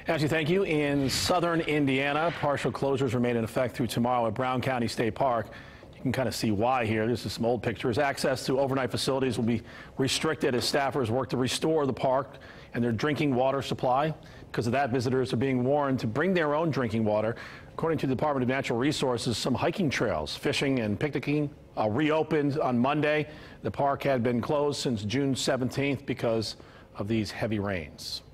Ashley, thank you. In southern Indiana, partial closures remain in effect through tomorrow at Brown County State Park. You can kind of see why here. This is some old pictures. Access to overnight facilities will be restricted as staffers work to restore the park and their drinking water supply. Because of that, visitors are being warned to bring their own drinking water. According to the Department of Natural Resources, some hiking trails, fishing and picnicking reopened on Monday. The park had been closed since June 17th because of these heavy rains.